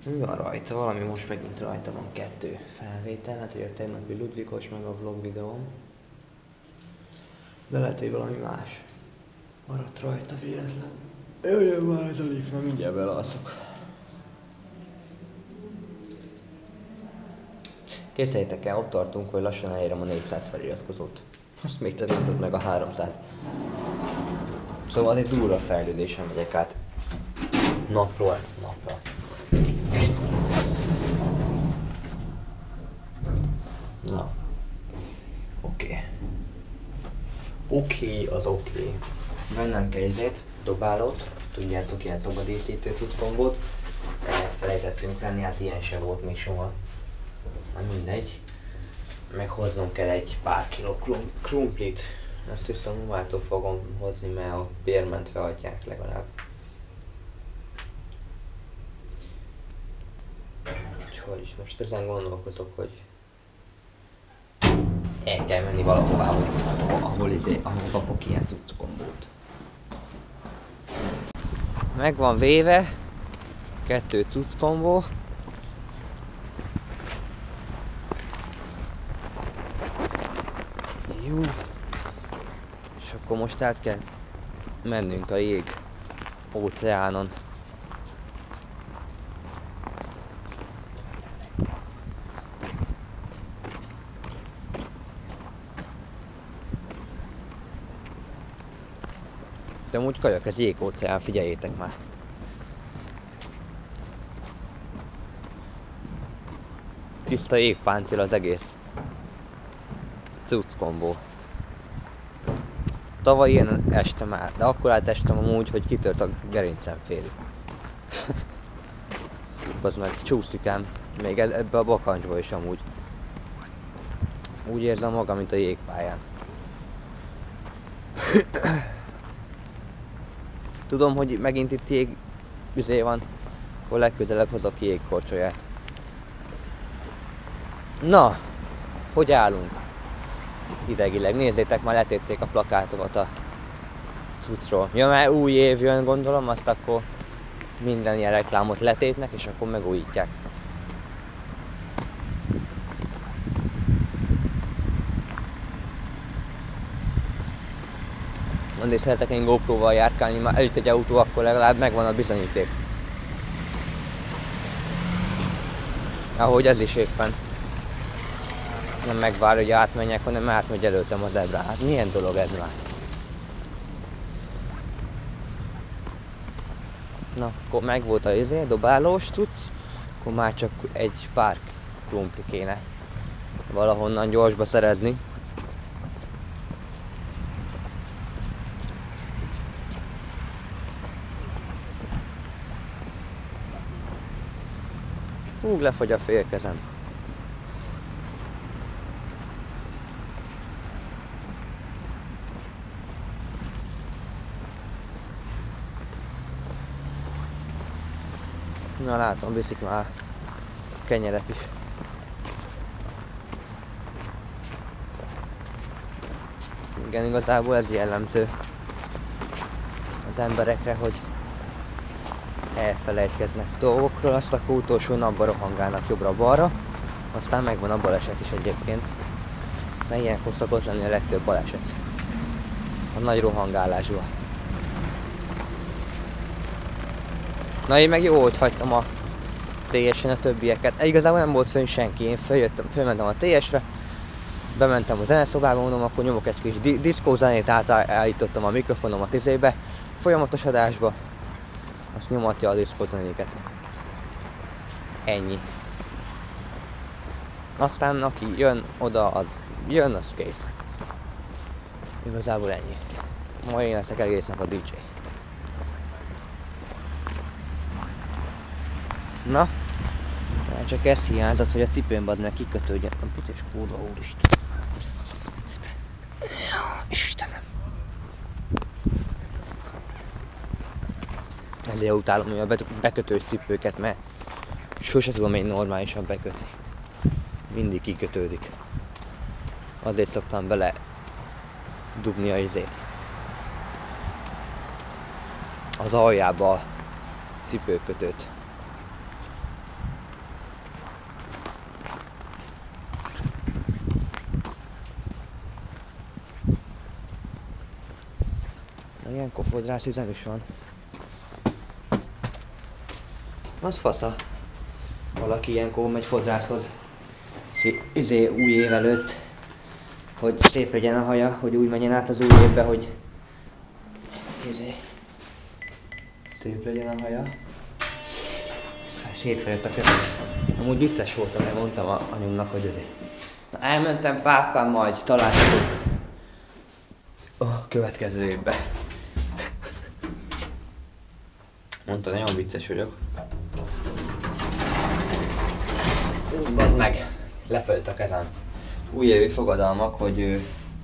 Mi van rajta? Valami most megint rajta van 2 felvétel, hát hogy a tegnapi Ludvikos meg a vlog videóm. De lehet, hogy valami más maradt rajta véletlen. Jöjjön már ez a lift, mert mindjárt belalszok. Képzeljétek el, ott tartunk, hogy lassan elérem a 400 feliratkozót. Azt még te nem meg a 300. Szóval az egy durva fejlődésen megyek át. Napról napra. Na. Oké. Oké, az oké. Vennem kell ezért, dobálót. Tudjátok, ilyen szobadíszítő cuckombót. Elfelejtettünk venni, hát ilyen sem volt még soha. Na mindegy. Meghoznom kell egy pár kiló krumplit. Ezt viszont Mumától fogom hozni, mert a bérmentve adják legalább. Úgyhogy most ezen gondolkozok, hogy el kell menni valahová, ahol kapok ilyen cuccokombót. Meg van véve 2 cuccokombó. Jó. És akkor most át kell mennünk a jég óceánon. De amúgy kajak, ez jégóceán, figyeljétek már. Tiszta jégpáncél az egész cuccokombó. Tavaly ilyen estem át, de akkor átestem amúgy, hogy kitört a gerincem félig. Az meg csúszik ám, még ebbe a bakancsba is amúgy. Úgy érzem magam, mint a jégpályán. Tudom, hogy megint itt jég van, akkor legközelebb hozok ki jégkorcsolyát. Na, hogy állunk? Idegileg, nézzétek, már letették a plakátokat a cuccról. Ja, mert új év jön, gondolom, azt akkor minden ilyen reklámot letépnek, és akkor megújítják. Azért szeretek én GoPro-val járkálni, már előtt egy autó, akkor legalább megvan a bizonyíték. Ahogy ez is éppen. Nem megvár, hogy átmenjek, hanem átmegy előttem a zebra. Hát milyen dolog ez már? Na, akkor meg volt a dobálós cucc, akkor már csak egy pár krumpli kéne valahonnan gyorsba szerezni. Hú, lefogy a félkezem. Na látom, viszik már kenyeret is. Igen, igazából ez jellemző az emberekre, hogy elfelejtkeznek dolgokról, azt akkor utolsó napban rohangálnak jobbra-balra, aztán megvan a baleset is egyébként. Mert ilyenkor szokott lenni a legtöbb baleset. A nagy rohangálásban. Na én meg jó, hogy hagytam a TS-en a többieket. Igazából nem volt fönn senki, én fölmentem a TS-re, bementem a zeneszobába, mondom, akkor nyomok egy kis diszkózenét, átállítottam a mikrofonomat izébe, folyamatos adásba, azt nyomatja a diszkózenéket. Ennyi. Aztán aki jön oda, az jön, az kész. Igazából ennyi. Ma én leszek egész nap a DJ. Na, csak ez hiányzott, hogy a cipőmbe az meg kikötődjön. Nem putés kurva, úristen. Istenem. Ezért utálom a bekötős cipőket, mert sose tudom én normálisan bekötni. Mindig kikötődik. Azért szoktam bele dugni a izét. Az aljába a cipőkötőt. Ilyenkor fodrászüzem is van. Az fasza. Valaki ilyenkor megy fodrászhoz. Új év előtt. Hogy szép legyen a haja, hogy úgy menjen át az új évbe, hogy szép legyen a haja. Szétfejött a kezem. Amúgy vicces voltam, mert mondtam anyumnak, hogy azért. Na, elmentem pápám, majd találkozunk a következő évben. Mondta, nagyon vicces vagyok. Bazd meg! Lefejött a kezem. Újévi fogadalmak, hogy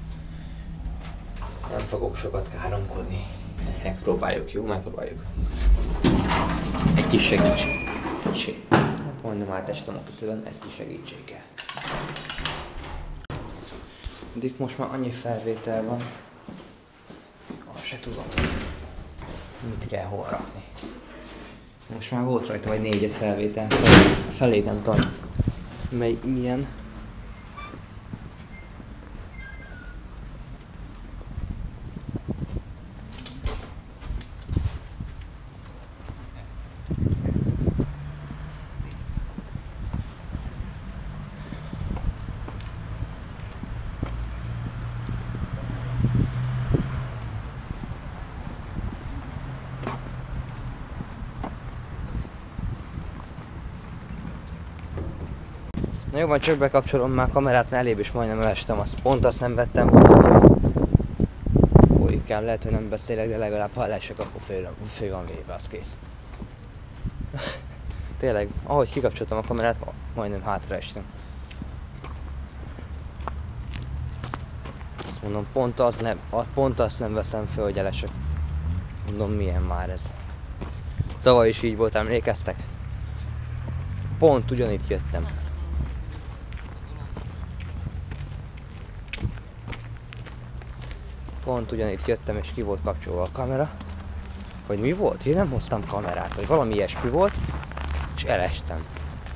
nem fogok sokat káromkodni. Megpróbáljuk, jó? Megpróbáljuk. Egy kis segítség. Mondom már testem a köszönöm, egy kis segítség kell. Addig most már annyi felvétel van. Azt se tudom, mit kell hol rakni. Most már volt rajta vagy 4-5 felvétel. Felé nem tudom, milyen. Na jó, van, csak bekapcsolom már a kamerát, mert elébb is majdnem elestem, pont azt nem vettem volna föl. Folyikám, lehet, hogy nem beszélek, de legalább ha elesek, akkor föl van véve, az kész. Tényleg, ahogy kikapcsoltam a kamerát, majdnem hátra estem. Azt mondom, pont azt nem veszem föl, hogy elesek. Mondom, milyen már ez. Tavaly is így volt, emlékeztek? Pont ugyanitt jöttem. Pont ugyanitt jöttem, és ki volt kapcsolva a kamera. Vagy mi volt? Én nem hoztam kamerát, vagy valami ilyesmi volt, és elestem.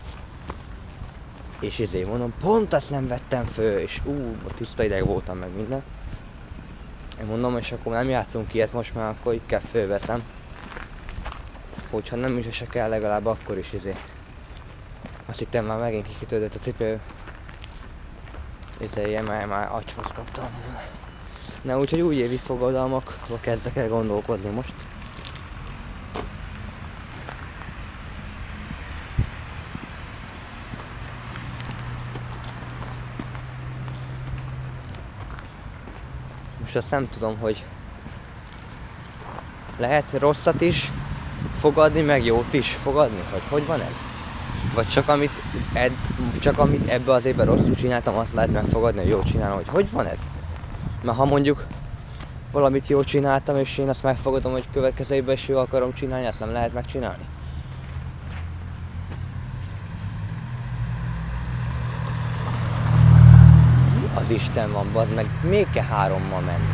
És ezért mondom, pont azt nem vettem föl, és tiszta ideg voltam meg minden. Én mondom, és akkor nem játszunk ilyet most már, akkor így kell fölveszem. Hogyha nem is esek el, legalább akkor is ezért. Azt hittem már megint kikötődött a cipő. Ezért már agyhoz kaptam volna. Na, úgyhogy újévi fogadalmakba kezdek el gondolkozni most. Most azt nem tudom, hogy lehet rosszat is fogadni, meg jót is fogadni? Hogy van ez? Vagy csak amit ebbe az évben rosszul csináltam, azt lehet megfogadni, hogy jól csinálom, hogy van ez? Mert ha mondjuk valamit jól csináltam, és én azt megfogadom, hogy következő évben is jól akarom csinálni, azt nem lehet megcsinálni. Az Isten van, bazd meg, még kell 3-mal menni.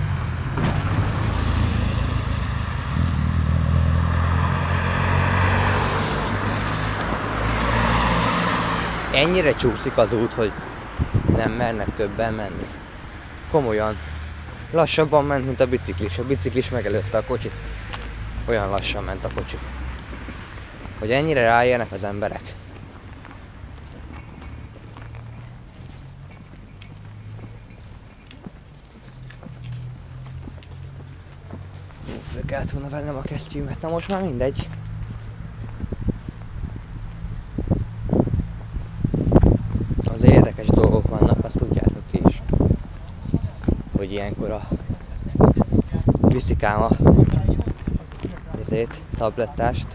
Ennyire csúszik az út, hogy nem mernek többen menni. Komolyan. Lassabban ment, mint a biciklis. A biciklis megelőzte a kocsit. Olyan lassan ment a kocsi. Hogy ennyire ráérnek az emberek. Föl kellett volna vennem a kesztyűmet. Na most már mindegy. Az érdekes dolgok vannak, azt tudjátok ti is. Hogy ilyenkor viszikám a tablettást.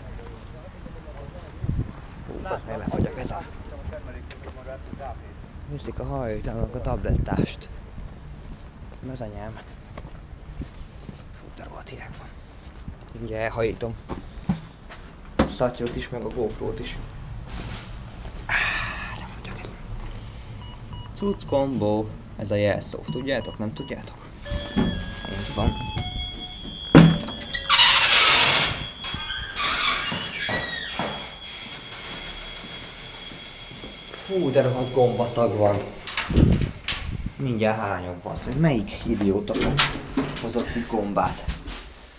Az meg lefogy a kezem. Viszik a hajtának a tablettást. Ez anyám. Fú, de volt hideg van. Mindjárt elhajítom. A szatyrot is, meg a GoPro-t is. Lefogy a kezem. Cucc Combo. Ez a jelszó. Tudjátok? Nem tudjátok? Én tudom. Fú, de rohadt gombaszag van. Mindjárt hányok basz, hogy melyik idióta hozott ki gombát.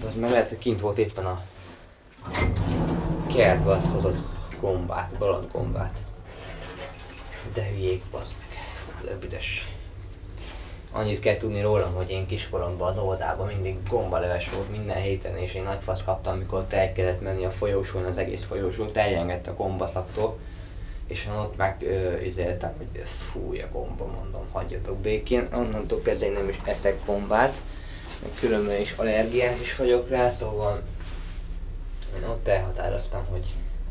Az meg lehet, hogy kint volt éppen a kertbe, azt hozott gombát, bolondgombát. De hülyék, bazd meg. De büdös. Annyit kell tudni rólam, hogy én kiskoromban az óvodában mindig gombaleves volt minden héten, és én nagy fasz kaptam, amikor tej kellett menni a folyósón, az egész folyósó terjengett a gombaszaktól. És én ott meg izéltem, hogy fúj a gomba, mondom, hagyjatok békén. Onnantól kezdve én nem is eszek gombát, meg különben is allergiás is vagyok rá, szóval én ott elhatároztam, hogy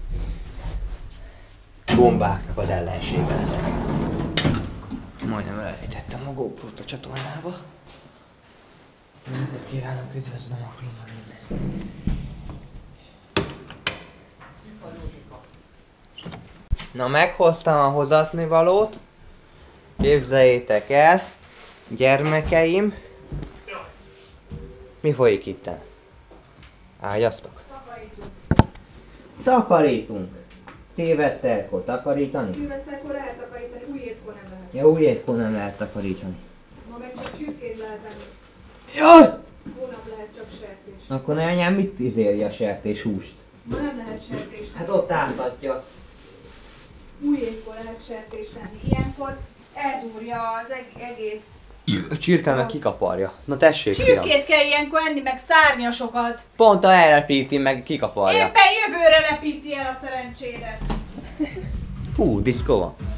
gombáknak az ellensége leszek. Majdnem elrejtettem a GoPro-t a csatornába. Napot kívánok, üdvözlöm a klubban minden. Na, meghoztam a hozatnivalót. Képzeljétek el, gyermekeim. Mi folyik itten? Ágyasztok? Takarítunk. Szilveszterkor takarítani? Szilveszterkor lehet takarítani, új évkor nem lehet. Ja, új évkor nem lehet takarítani. Ma meg csak csirkét lehet enni. Jaj! Hónap lehet csak sertés. Akkor ne anyám mit izélje a sertés húst? Ma nem lehet sertés. Hát ott átadja. Új évkor lehet sertés tenni. Ilyenkor eldúrja az egész... A csirke meg kikaparja. Na tessék, fiam. Csirkét kell ilyenkor enni, meg szárnyasokat. Pont elrepíti, meg kikaparja. Éppen jövőre lepíti el a szerencsédet. Hú, diszkó van.